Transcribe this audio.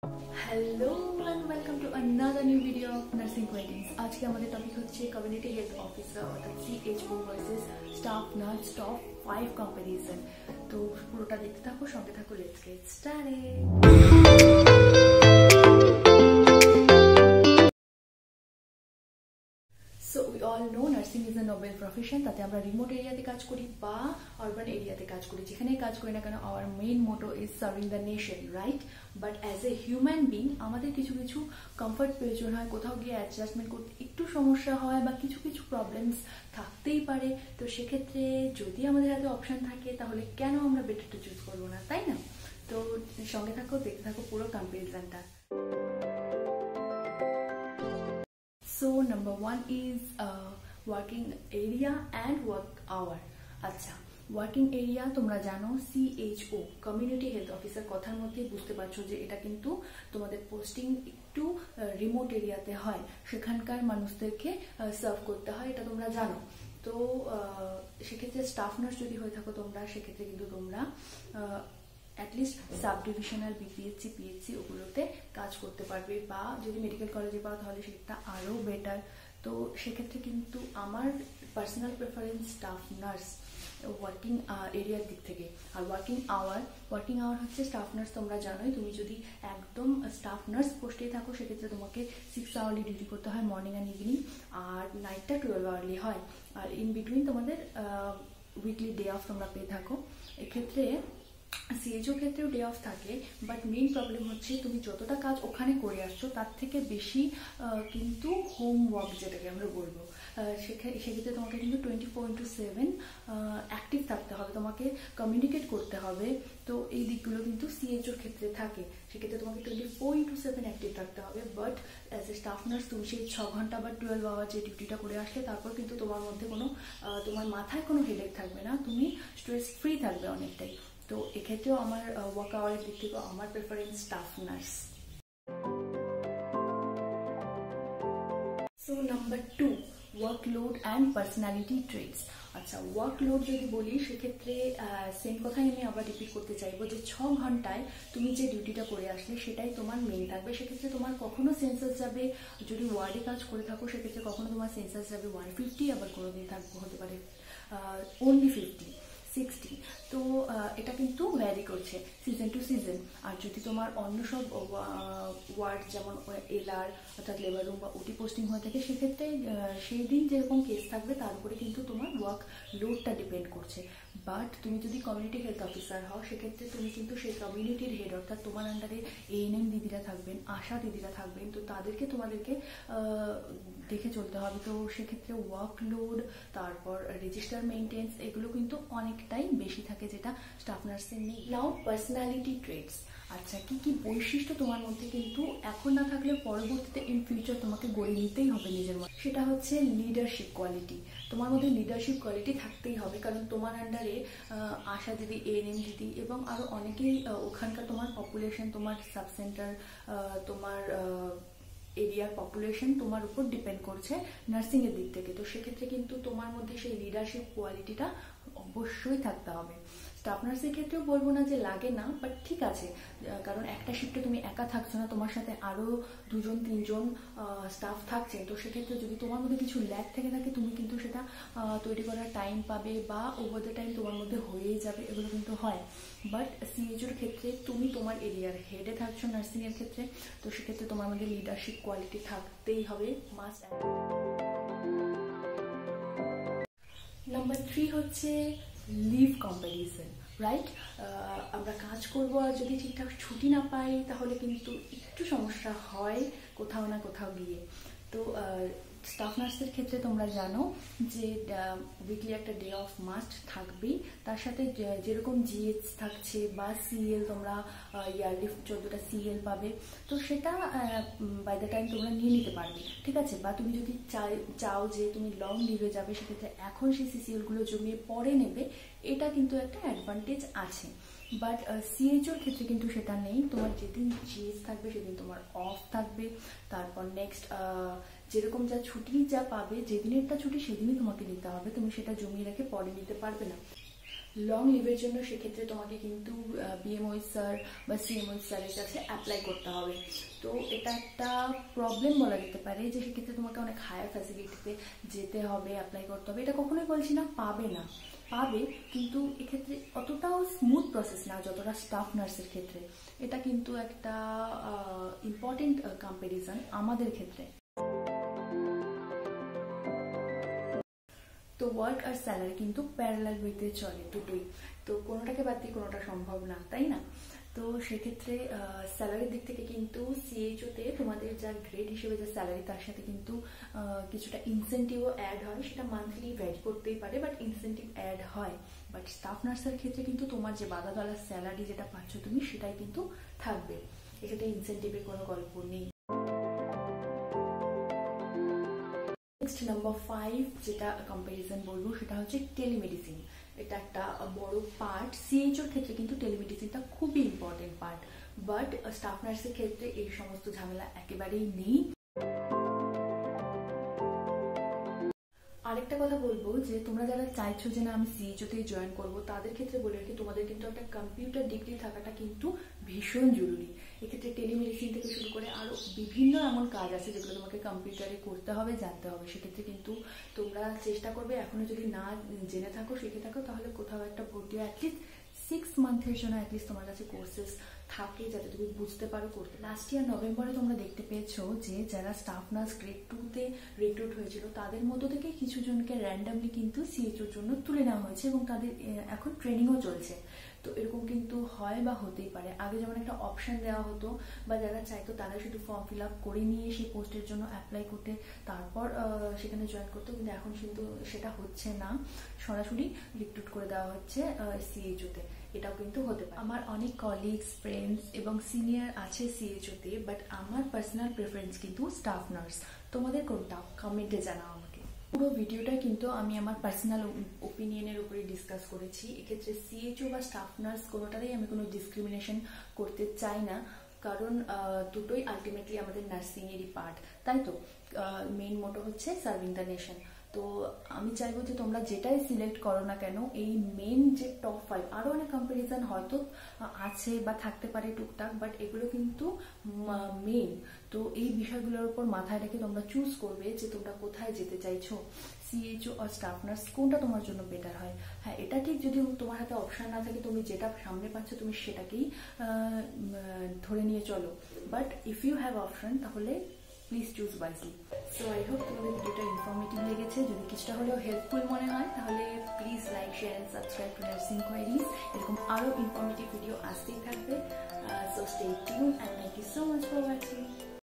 Hello and welcome to another new video of Nursing Queries. आज के हमारे topic होच्छे कम्युनिटी हेल्थ ऑफिसर अर्थात CHO versus staff nurse top 5 comparison. तो पुरोटा देखते থাকো সঙ্গে থাকো। Let's get started. So we all know nursing is a noble profession. তাতে আমরা রিমোট এরিয়াতে কাজ করি বা আরবান এরিয়াতে কাজ করি, যেখানেই কাজ করি না কেন our main motto is serving the nation, right? But as a human being আমাদের কিছু কিছু কমফর্ট প্রয়োজন হয়, কোথাও গিয়ে অ্যাডজাস্টমেন্ট করতে একটু সমস্যা হয় বা কিছু কিছু প্রবলেমস থাকতেই পারে। তো সেক্ষেত্রে যদি আমাদের হাতে অপশন থাকে তাহলে কেন আমরা বেটারটা চুজ করবো না, তাই না? তো সঙ্গে থাকো, দেখতে থাকো পুরো কম্পারিজনটা। So number one is working area and work hour. আচ্ছা, ওয়ার্কিং এরিয়া তোমরা জানো CHO কমিউনিটি হেলথ অফিসার কথার মধ্যে বুঝতে পারছো যে এটা কিন্তু তোমাদের পোস্টিং একটু রিমোট এরিয়াতে হয়, সেখানকার মানুষদেরকে সার্ভ করতে হয়, এটা তোমরা জানো। তো সেক্ষেত্রে স্টাফ নার্স যদি হয়ে থাকো তোমরা, সেক্ষেত্রে কিন্তু তোমরা at least sub divisional BPSC PHC ওগুলোতে কাজ করতে পারবে, বা যদি মেডিকেল কলেজে পাও তাহলে সেটা আরও বেটার। তো সেক্ষেত্রে কিন্তু আমার personal preference staff nurse working এরিয়ার দিক থেকে। আর ওয়ার্কিং আওয়ার হচ্ছে স্টাফ নার্স তোমরা জানোই, তুমি যদি একদম স্টাফ নার্স পোস্টে থাকো সেক্ষেত্রে তোমাকে 6 আওয়ারলি ডিউটি করতে হয় মর্নিং অ্যান্ড ইভিনিং, আর নাইটটা 12 আওয়ারলি হয়, আর ইন বিটুইন তোমাদের উইকলি ডে অফ তোমরা পেয়ে থাকো। এক্ষেত্রে CHO ক্ষেত্রেও ডে অফ থাকে, বাট মেইন প্রবলেম হচ্ছে তুমি যতটা কাজ ওখানে করে আসছো তার থেকে বেশি কিন্তু হোমওয়ার্ক যেটাকে আমরা বলবো, সেক্ষেত্রে তোমাকে কিন্তু 24/7 অ্যাক্টিভ থাকতে হবে, তোমাকে কমিউনিকেট করতে হবে। তো এই দিকগুলো কিন্তু CHOর ক্ষেত্রে থাকে, সেক্ষেত্রে তোমাকে 24/7 অ্যাক্টিভ থাকতে হবে। But as a staff nurse তুমি সেই 6 ঘন্টা বা 12 আওয়ার যে ডিউটিটা করে আসলে তারপর কিন্তু তোমার মধ্যে কোনো তোমার মাথায় কোনো হেডেক থাকবে না, তুমি স্ট্রেস ফ্রি থাকবে অনেকটাই। তো এক্ষেত্রেও আমার ওয়ার্ক আওয়ারের দিক থেকে আমার preference staff nurse. So number 2, workload and personality traits. আচ্ছা, ওয়ার্কলোড যদি বলি সেক্ষেত্রে সেম কথাই আমি আবার রিপিট করতে চাইবো যে 6 ঘন্টায় তুমি যে ডিউটিটা করে আসলে সেটাই তোমার মেইন থাকবে। সেক্ষেত্রে তোমার কখনো সেন্সাস যাবে, যদি ওয়ার্ডে কাজ করে থাকো সেক্ষেত্রে কখনো তোমার সেন্সাস যাবে 150, আবার কোনো দিন হতে পারে only 50, 60। তো এটা কিন্তু ভ্যারি করছে সিজন টু সিজন। আর যদি তোমার অন্য সব ওয়ার্ড যেমন LR অর্থাৎ লেবার রুম বা ওটি পোস্টিং হয়ে থাকে, সেক্ষেত্রে সেই দিন যেরকম কেস থাকবে তার উপরে কিন্তু তোমার ওয়ার্ক লোডটা ডিপেন্ড করছে। বাট তুমি যদি কমিউনিটি হেলথ অফিসার হও সেক্ষেত্রে তুমি কিন্তু সেই কমিউনিটির হেড অর্থাৎ তোমার আন্ডারে ANM দিদিরা থাকবেন, আশা দিদিরা থাকবেন, তো তোমাদেরকে দেখে চলতে হবে। তো সেক্ষেত্রে ওয়ার্কলোড, তারপর রেজিস্টার মেইনটেন্স, এগুলো কিন্তু অনেকটাই বেশি থাকে যেটা স্টাফ নার্সিং নেই। Now personality traits. আচ্ছা, কি কি বৈশিষ্ট্য তোমার মধ্যে কিন্তু এখন না থাকলে পরবর্তীতে ইন ফিউচার তোমাকে গড়ে নিতেই হবে নিজের মধ্যে, সেটা হচ্ছে লিডারশিপ কোয়ালিটি। তোমার মধ্যে লিডারশিপ কোয়ালিটি থাকতেই হবে, কারণ তোমার আন্ডারে আশা দিদি, ANM দিদি এবং আরও অনেকেই ওখানকার তোমার পপুলেশন, তোমার সাব সেন্টার, তোমার এরিয়ার পপুলেশন তোমার উপর ডিপেন্ড করছে নার্সিংয়ের দিক থেকে। তো সেক্ষেত্রে কিন্তু তোমার মধ্যে সেই লিডারশিপ কোয়ালিটিটা অবশ্যই থাকতে হবে। স্টাফ নার্সের ক্ষেত্রেও বলবো না যে লাগে না, বাট ঠিক আছে, কারণ একটা শিফটে তুমি একা থাকছো না, তোমার সাথে আরও 2-3জন স্টাফ থাকছে। তো সেক্ষেত্রে যদি তোমার মধ্যে কিছু ল্যাক থেকে থাকে তুমি কিন্তু সেটা তৈরি করার টাইম পাবে বা ওভার দ্য টাইম তোমার মধ্যে হয়েই যাবে, এগুলো কিন্তু হয়। বাট CHOর ক্ষেত্রে তুমি তোমার এরিয়ার হেডে থাকছো নার্সিংয়ের ক্ষেত্রে, তো সেক্ষেত্রে তোমার মধ্যে লিডারশিপ কোয়ালিটি থাকতেই হবে, মাস্ট। নাম্বার 3 হচ্ছে লিভ কম্প্যারিজন, রাইট? আমরা কাজ করব আর যদি ঠিকঠাক ছুটি না পাই তাহলে কিন্তু একটু সমস্যা হয় কোথাও না কোথাও গিয়ে। তো স্টাফ নার্সের ক্ষেত্রে তোমরা জানো যে উইকলি একটা ডে অফ মাস্ট থাকবেই, তার সাথে যেরকম GH থাকছে বা CL, তোমরা ইয়ারলি 14টা CL পাবে, তো সেটা বাই দ্য টাইম তোমরা নিয়ে নিতে পারবে, ঠিক আছে? বা তুমি যদি চাও যে তুমি লং লিভে যাবে সেক্ষেত্রে এখন সেই CCLগুলো জমিয়ে পরে নেবে, এটা কিন্তু একটা অ্যাডভান্টেজ আছে। বাট CHOর ক্ষেত্রে কিন্তু সেটা নেই, তোমার যেদিন GH থাকবে সেদিন তোমার অফ থাকবে, তারপর নেক্সট যেরকম যা ছুটি যা পাবে, যেদিনেরটা ছুটি সেদিনই তোমাকে নিতে হবে, তুমি সেটা জমিয়ে রেখে পরে নিতে পারবে না। লং লিভের জন্য সেক্ষেত্রে তোমাকে কিন্তু বিএমওই স্যার বা সিএমওই স্যারের কাছে অ্যাপ্লাই করতে হবে। তো এটা একটা প্রবলেম বলা যেতে পারে যে সেক্ষেত্রে তোমাকে অনেক হায়ার ফ্যাসিলিটিতে যেতে হবে, অ্যাপ্লাই করতে হবে। এটা কখনোই বলছি না পাবে না, পাবে, কিন্তু এক্ষেত্রে অতটাও স্মুথ প্রসেস না যতটা স্টাফ নার্সের ক্ষেত্রে। এটা কিন্তু একটা ইম্পর্টেন্ট কম্প্যারিজন আমাদের ক্ষেত্রে। তো ওয়ার্ক আর স্যালারি কিন্তু প্যারালাল ওয়েতে চলে দুটোই, তো কোনোটাকে বাদ দিয়ে কোনোটা সম্ভব না, তাই না? তো সেক্ষেত্রে স্যালারির দিক থেকে কিন্তু সিএইচওতে তোমাদের যা গ্রেড হিসেবে যা স্যালারি তার সাথে কিন্তু কিছুটা ইনসেন্টিভও অ্যাড হয়। সেটা মান্থলি ভ্যারি করতেই পারে, বাট ইনসেন্টিভ অ্যাড হয়। বাট স্টাফ নার্সের ক্ষেত্রে কিন্তু তোমার যে বাঁধাধরা স্যালারি যেটা পাচ্ছ তুমি, সেটাই কিন্তু থাকবে। এক্ষেত্রে ইনসেন্টিভের কোনো গল্প নেই। নেক্সট নাম্বার 5 যেটা কম্প্যারিজন বলবো সেটা হচ্ছে টেলিমেডিসিন। এটা একটা বড় পার্ট। সিএইচওর ক্ষেত্রে কিন্তু টেলিমেডিসিনটা খুবই ইম্পর্টেন্ট পার্ট, বাট স্টাফ নার্সের ক্ষেত্রে এই সমস্ত ঝামেলা একেবারেই নেই। আরেকটা কথা বলবো যে তোমরা যারা চাইছো যে না আমি সিএইচওতে জয়েন করবো, তাদের ক্ষেত্রে বলে রাখি তোমাদের কিন্তু একটা কম্পিউটার ডিগ্রি থাকাটা কিন্তু ভীষণ জরুরি। এক্ষেত্রে টেলিমেডিসিন থেকে শুরু করে আরো বিভিন্ন এমন কাজ আছে যেগুলো তোমাকে কম্পিউটারে করতে হবে, জানতে হবে। সেক্ষেত্রে কিন্তু তোমরা চেষ্টা করবে, এখনো যদি না জেনে থাকো শিখে থাকো, তাহলে কোথাও একটা ভর্তি হয় অ্যাটলিস্ট 6 মান্থের জন্য অ্যাটলিস্ট তোমার কাছে কোর্সেস থাকে যাতে তুমি বুঝতে পারো করতে। লাস্ট ইয়ার নভেম্বরে তোমরা দেখতে পেয়েছো যে যারা স্টাফ নার্স গ্রেড 2-তে রিক্রুট হয়েছিল তাদের মধ্য থেকে কিছু জনকে র্যান্ডামলি কিন্তু সিএইচওর জন্য তুলে নেওয়া হয়েছে এবং তাদের এখন ট্রেনিংও চলছে। তো এরকম কিন্তু হয় বা হতেই পারে। আগে যেমন একটা অপশন দেওয়া হতো বা যারা চাইতো তারা শুধু ফর্ম ফিল আপ করে নিয়ে সেই পোস্টের জন্য অ্যাপ্লাই করতে তারপর সেখানে জয়েন করতো, কিন্তু এখন কিন্তু সেটা হচ্ছে না, সরাসরি রিক্রুট করে দেওয়া হচ্ছে সিএইচওতে। এটাও কিন্তু হতে পারে। আমার অনেক কলিগস, ফ্রেন্ডস এবং সিনিয়র আছে সিএইচওতে, বাট আমার পার্সোনাল প্রেফারেন্স কিন্তু স্টাফ নার্স। তোমাদের কোনটা? কমেন্টে জানাও আমাকে। পুরো ভিডিওটা কিন্তু আমি আমার পার্সোনাল ওপিনিয়নের উপরে ডিসকাস করেছি। এক্ষেত্রে সিএইচও বা স্টাফ নার্স কোনোটারই আমি কোনো ডিসক্রিমিনেশন করতে চাই না, কারণ দুটোই আলটিমেটলি আমাদের নার্সিংয়েরই পার্ট, তাই তো? মেইন মোটো হচ্ছে সার্ভিং দ্য নেশন। তো আমি চাইবো যে তোমরা যেটাই সিলেক্ট করো না কেন, এই মেন যে টপ 5, আরো অনেক কম্পারিজন হয়তো আছে বা থাকতে পারে টুকটাক, বাট এগুলো কিন্তু মেইন। তো এই বিষয়গুলোর উপর মাথায় রেখে তোমরা চুজ করবে যে তোমরা কোথায় যেতে চাইছো, সিএইচও আর স্টাফ নার্স কোনটা তোমার জন্য বেটার হয়। হ্যাঁ, এটা ঠিক, যদি তোমার হাতে অপশন না থাকে, তুমি যেটা সামনে পাচ্ছ তুমি সেটাকেই ধরে নিয়ে চলো, but if you have option তাহলে please choose wisely. So I hope তোমাদের ভিডিওটা ইনফরমেটিভ লেগেছে। যদি কিছুটা হলেও হেল্পফুল মনে হয় তাহলে please like, share and subscribe to nursing queries. এরকম আরো ইনফরমেটিভ ভিডিও আসতেই থাকবে। So stay tune and thank you so much for watching.